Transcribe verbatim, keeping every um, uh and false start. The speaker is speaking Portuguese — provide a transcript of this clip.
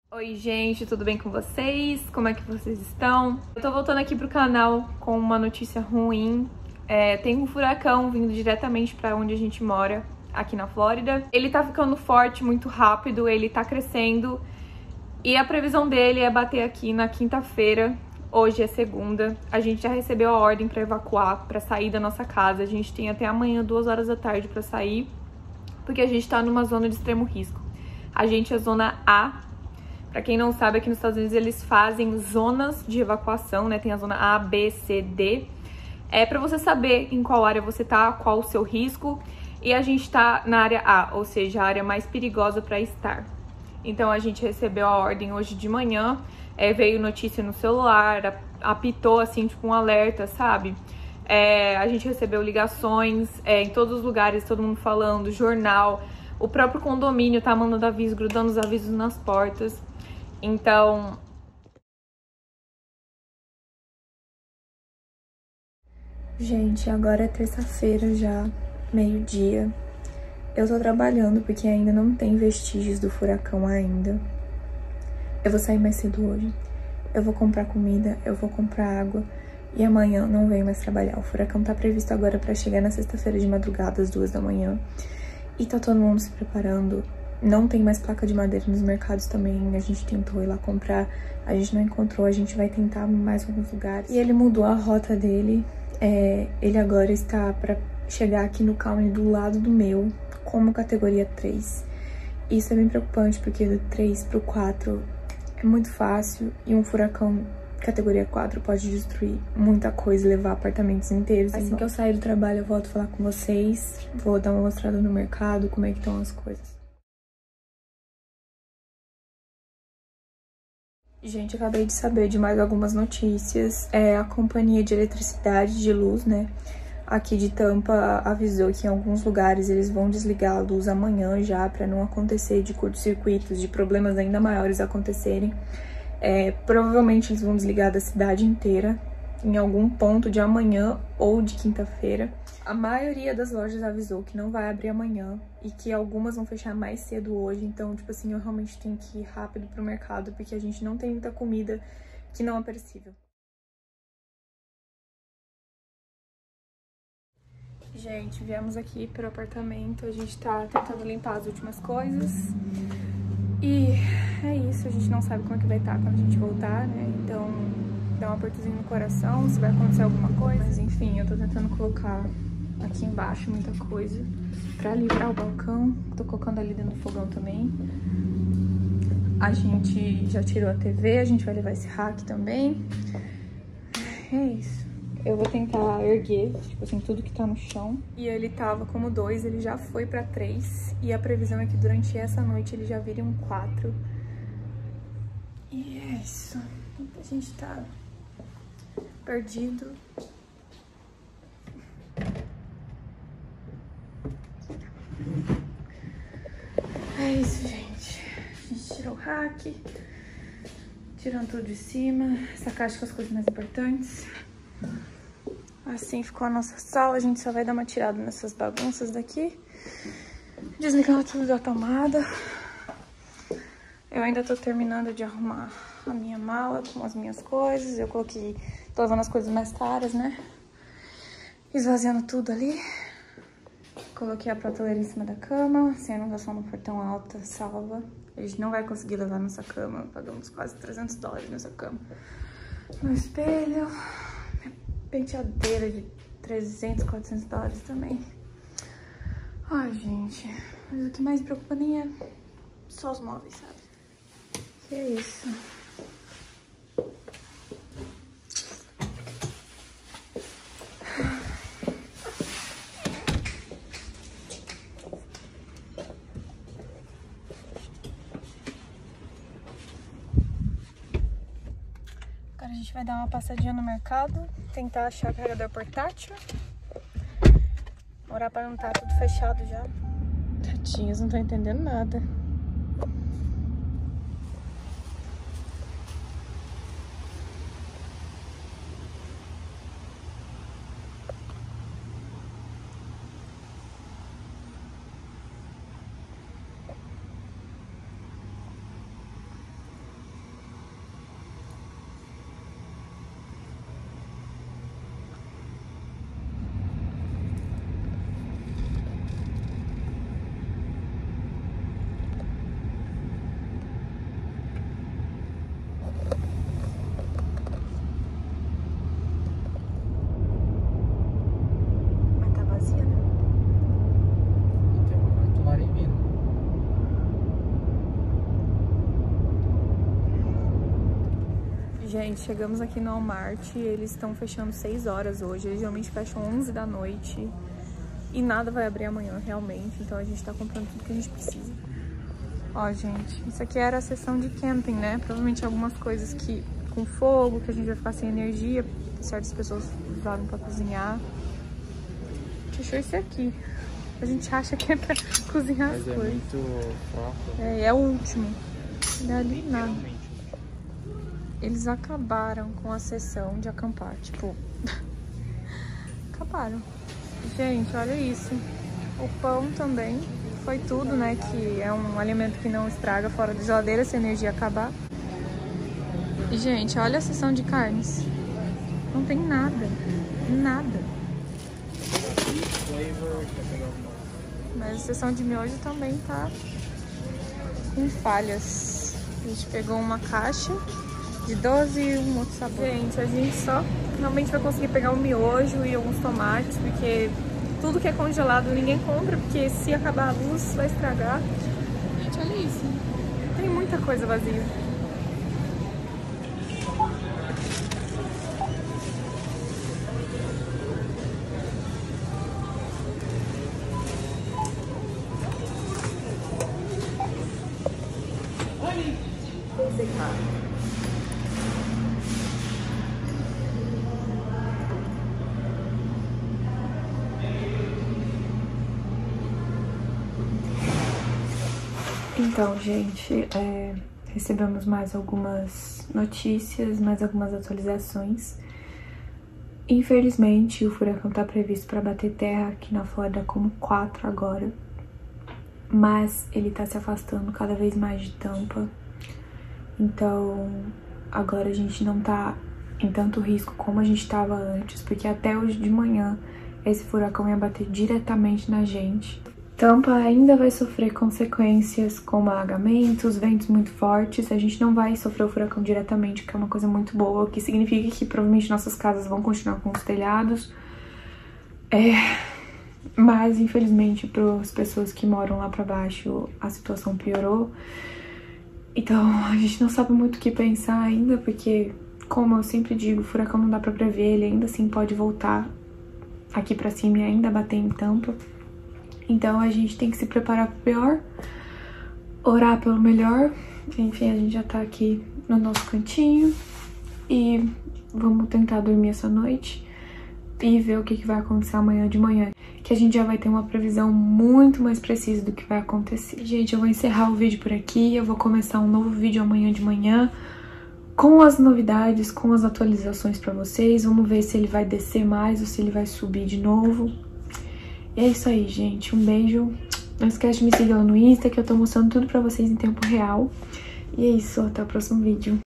Oi gente, tudo bem com vocês? Como é que vocês estão? Eu tô voltando aqui pro canal com uma notícia ruim. É, tem um furacão vindo diretamente pra onde a gente mora, aqui na Flórida. Ele tá ficando forte, muito rápido, ele tá crescendo. E a previsão dele é bater aqui na quinta-feira. Hoje é segunda. A gente já recebeu a ordem pra evacuar, pra sair da nossa casa. A gente tem até amanhã, duas horas da tarde, pra sair, porque a gente tá numa zona de extremo risco. A gente é zona A. Pra quem não sabe, aqui nos Estados Unidos eles fazem zonas de evacuação, né? Tem a zona A, B, C, D. É pra você saber em qual área você tá, qual o seu risco. E a gente tá na área A, ou seja, a área mais perigosa pra estar. Então a gente recebeu a ordem hoje de manhã, é, veio notícia no celular, apitou assim, tipo um alerta, sabe? É, a gente recebeu ligações é, em todos os lugares, todo mundo falando, jornal. O próprio condomínio tá mandando aviso, grudando os avisos nas portas. Então, gente, agora é terça-feira já, meio-dia. Eu tô trabalhando porque ainda não tem vestígios do furacão ainda. Eu vou sair mais cedo hoje. Eu vou comprar comida, eu vou comprar água e amanhã não venho mais trabalhar. O furacão tá previsto agora pra chegar na sexta-feira de madrugada, às duas da manhã. E tá todo mundo se preparando. Não tem mais placa de madeira nos mercados também. A gente tentou ir lá comprar, a gente não encontrou. A gente vai tentar em mais alguns lugares. E ele mudou a rota dele. É, ele agora está para chegar aqui no county do lado do meu, como categoria três. Isso é bem preocupante, porque do três pro quatro é muito fácil. E um furacão categoria quatro pode destruir muita coisa, levar apartamentos inteiros. Assim que eu sair do trabalho, eu volto a falar com vocês. Vou dar uma mostrada no mercado, como é que estão as coisas. Gente, acabei de saber de mais algumas notícias. É, a companhia de eletricidade de luz, né, aqui de Tampa, avisou que em alguns lugares eles vão desligar a luz amanhã já, para não acontecer de curtos-circuitos, de problemas ainda maiores acontecerem. É, provavelmente eles vão desligar da cidade inteira em algum ponto de amanhã ou de quinta-feira. A maioria das lojas avisou que não vai abrir amanhã e que algumas vão fechar mais cedo hoje. Então, tipo assim, eu realmente tenho que ir rápido pro mercado porque a gente não tem muita comida que não é perecível. Gente, viemos aqui pro apartamento, a gente tá tentando limpar as últimas coisas. E é isso, a gente não sabe como é que vai estar quando a gente voltar, né? Então, dá um apertozinho no coração, se vai acontecer alguma coisa. Mas enfim, eu tô tentando colocar aqui embaixo muita coisa pra livrar o balcão. Tô colocando ali dentro do fogão também. A gente já tirou a T V, a gente vai levar esse rack também. É isso. Eu vou tentar erguer, tipo assim, tudo que tá no chão. E ele tava como dois, ele já foi pra três. E a previsão é que durante essa noite ele já vire um quatro. E é isso. A gente tá perdido. É isso, gente. A gente tirou o rack. Tirando tudo de cima. Essa caixa com as coisas mais importantes. Assim ficou a nossa sala. A gente só vai dar uma tirada nessas bagunças daqui. Desligando tudo da tomada. Eu ainda tô terminando de arrumar a minha mala com as minhas coisas. Eu coloquei... Tô levando as coisas mais caras, né? Esvaziando tudo ali. Coloquei a prateleira em cima da cama. Sem inundação no portão alta, salva. A gente não vai conseguir levar nossa cama. Pagamos quase trezentos dólares nessa cama. Meu espelho. Minha penteadeira de trezentos, quatrocentos dólares também. Ai, gente. Mas o que mais me preocupa nem é só os móveis, sabe? Que é isso. Agora a gente vai dar uma passadinha no mercado, tentar achar carregador portátil. Orar pra não estar tudo fechado já. Tadinhos, não tô entendendo nada. Gente, chegamos aqui no Walmart e eles estão fechando seis horas hoje. Eles geralmente fecham onze da noite e nada vai abrir amanhã, realmente. Então a gente tá comprando tudo que a gente precisa. Ó, gente, isso aqui era a seção de camping, né? Provavelmente algumas coisas que com fogo, que a gente vai ficar sem energia, certas pessoas usaram pra cozinhar. A gente achou esse aqui. A gente acha que é pra cozinhar as Mas coisas. é muito fraco. É, é o último. Não é ali nada. Eles acabaram com a sessão de acampar, tipo... acabaram. Gente, olha isso. O pão também foi tudo, né? Que é um alimento que não estraga fora da geladeira se a energia acabar. E, gente, olha a seção de carnes. Não tem nada. Nada. Mas a seção de miojo também tá com falhas. A gente pegou uma caixa de doze e um outro sabor. Gente, a gente só realmente vai conseguir pegar um miojo e alguns tomates, porque tudo que é congelado ninguém compra, porque se acabar a luz vai estragar. Gente, olha isso. Tem muita coisa vazia. Então, gente, é, recebemos mais algumas notícias, mais algumas atualizações. Infelizmente, o furacão tá previsto para bater terra aqui na Flórida como quatro agora. Mas ele tá se afastando cada vez mais de Tampa. Então, agora a gente não tá em tanto risco como a gente tava antes, porque até hoje de manhã esse furacão ia bater diretamente na gente. Tampa ainda vai sofrer consequências como alagamentos, ventos muito fortes. A gente não vai sofrer o furacão diretamente, que é uma coisa muito boa, o que significa que provavelmente nossas casas vão continuar com os telhados. É... Mas, infelizmente, para as pessoas que moram lá para baixo, a situação piorou. Então, a gente não sabe muito o que pensar ainda, porque, como eu sempre digo, o furacão não dá para prever, ele ainda assim pode voltar aqui para cima e ainda bater em Tampa. Então a gente tem que se preparar pro pior, orar pelo melhor. Enfim, a gente já tá aqui no nosso cantinho e vamos tentar dormir essa noite e ver o que, que vai acontecer amanhã de manhã, que a gente já vai ter uma previsão muito mais precisa do que vai acontecer. Gente, eu vou encerrar o vídeo por aqui, eu vou começar um novo vídeo amanhã de manhã com as novidades, com as atualizações pra vocês. Vamos ver se ele vai descer mais ou se ele vai subir de novo. E é isso aí, gente. Um beijo. Não esquece de me seguir lá no Insta, que eu tô mostrando tudo pra vocês em tempo real. E é isso. Até o próximo vídeo.